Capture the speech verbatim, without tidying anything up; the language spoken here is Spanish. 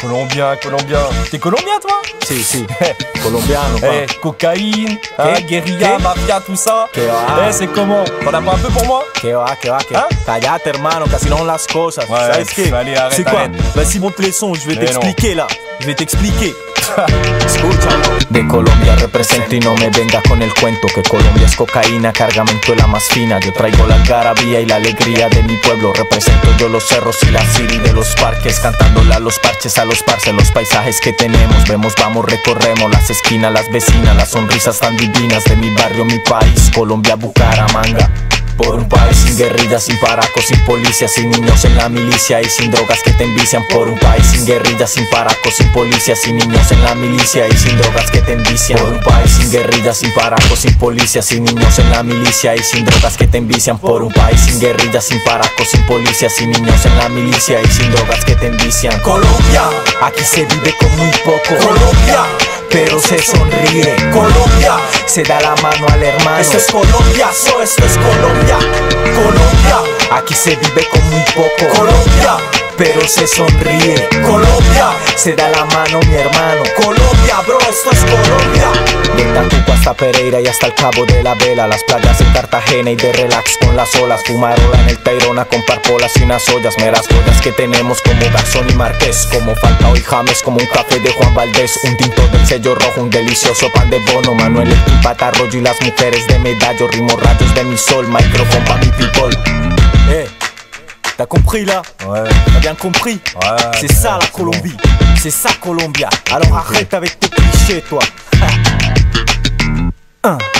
Colombien, Colombien. T'es colombien toi? Si, si. Colombiano, Eh, cocaïne, hein, guérilla, ¿Qué? mafia, tout ça. ¿Qué va? Eh, c'est comment? T'en as pas un peu pour moi? Que va, que va, que Hein? Callate, hermano, que así no son las cosas. Ouais, ¿Sabes qué? allez, arrête, C'est quoi? arrête. Vas-y, monte les sons, je vais Mais t'expliquer là. Je vais t'expliquer. Escúchalo. De Colombia represento y no me venga con el cuento que Colombia es cocaína, cargamento de la más fina. Yo traigo la algarabía y la alegría de mi pueblo. Represento yo los cerros y la city de los parques, cantándole a los parches, a los parce, los paisajes que tenemos. Vemos, vamos, recorremos las esquinas, las vecinas, las sonrisas tan divinas de mi barrio, mi país, Colombia, Bucaramanga. Por un país sin guerrillas, sin paracos, sin policías, sin niños en la milicia y sin drogas que te envician. Por un país sin guerrillas, sin paracos, sin policías, sin niños en la milicia y sin drogas que te envician. Por un país sin guerrillas, sin paracos, sin policías, sin niños en la milicia y sin drogas que te envician. Por un país sin guerrillas, sin paracos, sin policías, sin niños en la milicia y sin drogas que te envician. Colombia, aquí se vive con muy poco. Colombia, pero se sonríe. Colombia, se da la mano al hermano. Esto es Colombia, so esto es Colombia. Colombia, aquí se vive con muy poco. Colombia, pero se sonríe. Colombia, se da la mano mi hermano. Colombia, bro, esto es Colombia. De Tatuco hasta Pereira y hasta el Cabo de la Vela, las playas de Cartagena y de relax con las olas, fumarola en el Tayrona con parpolas y unas ollas, meras joyas que tenemos como Garzón y Marqués, como Falcao y James, como un café de Juan Valdés, un tinto del sello rojo, un delicioso pan de bono, Manuel el Patarroyo y las mujeres de Medallo, ritmo rayos de mi sol, micrófono pa' mi people. Eh, t'as compris là? Ouais. T'as bien compris? Ouais, C'est bien, ça la c'est Colombie, c'est ça Colombia. Alors arrête avec tes clichés toi. Hein.